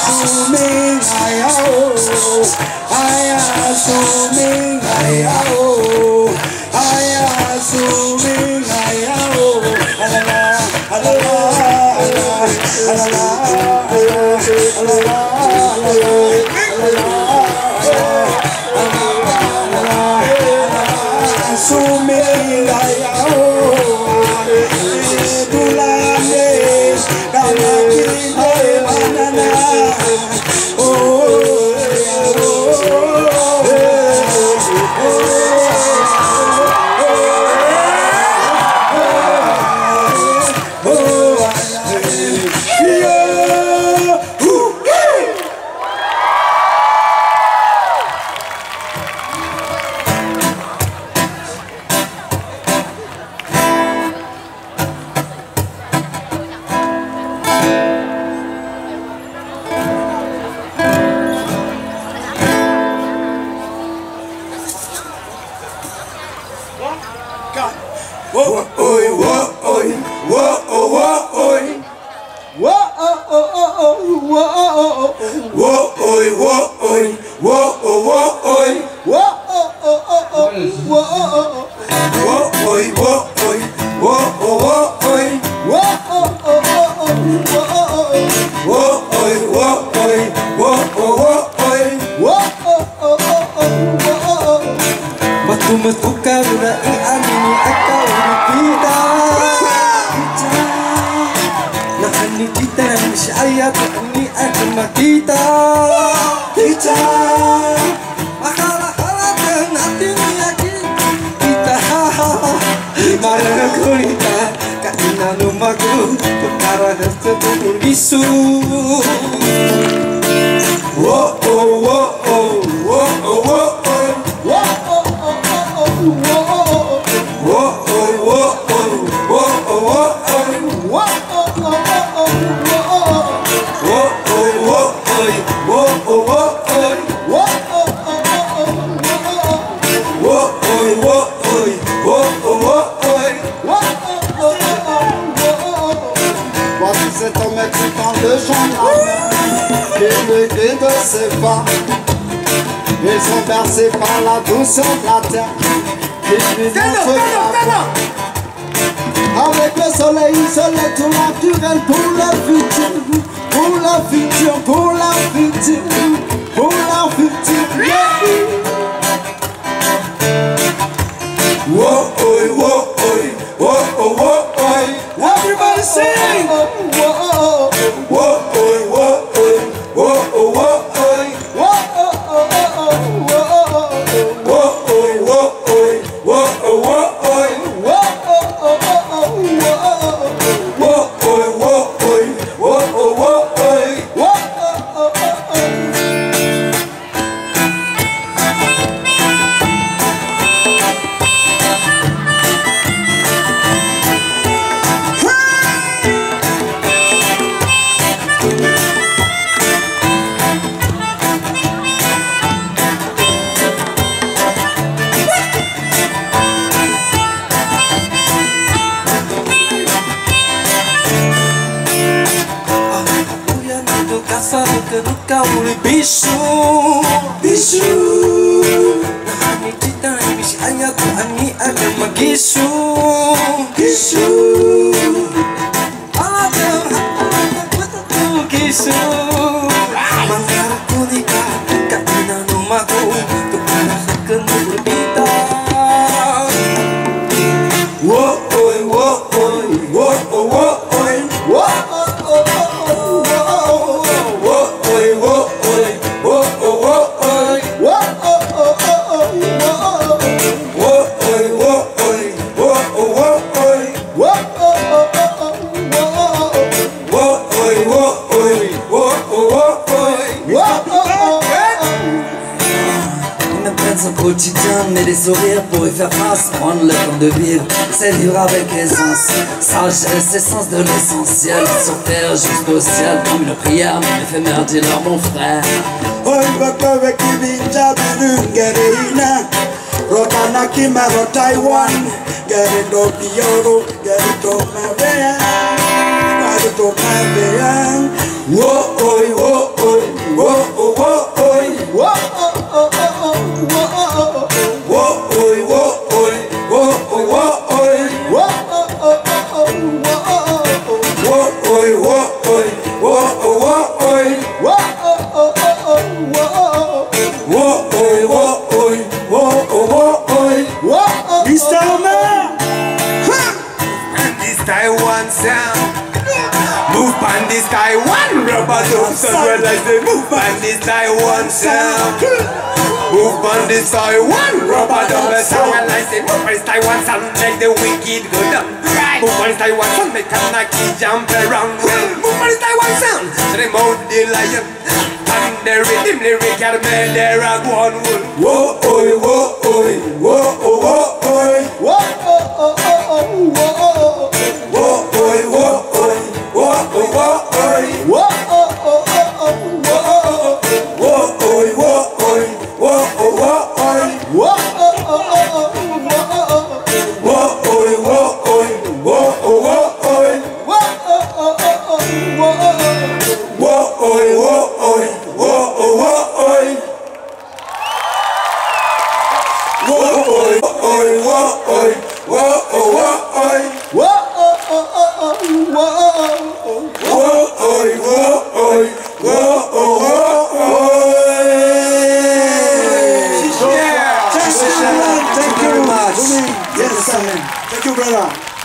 assuming, I assuming, Ils sont bercés par la douceur de la terre. Avec le soleil, tout naturel pour le futur, pour le futur, pour la future, pour la future. Whoa, oi, whoa, oi, whoa, oh, whoa, oi. Everybody sing. Whoa, oi, whoa, oi, whoa, oh, whoa, oi. Mais des sourires pour y faire face, prendre le temps de vivre, c'est vivre avec aisance, sagesse, essence de l'essentiel, sur terre jusqu'au ciel, comme une prière, mais éphémère, dis-leur mon frère. Taiwan, get it up the Euro, get it up my van, get it up my van. Whoa, oi, whoa, oi. Move on this Taiwan rubber dub sound. Well I say move on this Taiwan sound. Move on this Taiwan rubber dub sound. Well I say move on this Taiwan sound. Make the wicked go down. Move on this Taiwan sound. Make a Nike jump around. Well, move on this Taiwan sound. Remote the lion. And the rhythm lyric are made there a go on wool. Whoa oi, whoa oi, whoa oh, whoa oi, whoa oh oh oh whoa oh whoa oi, whoa oi, whoa oh, whoa oi, whoa oh oh oh whoa whoa oi, whoa oi, whoa oh, whoa oi, whoa oh oh oh whoa oi, whoa oi, whoa oh, whoa oi, whoa oh oh whoa whoa oi, whoa oi, whoa oh, whoa oi. Whoa oi, oi, whoa oi, whoa oh, whoa oi, whoa oh whoa whoa oi, whoa oi, whoa oh, whoa oi. Thank you very much. Yes, thank you, brother.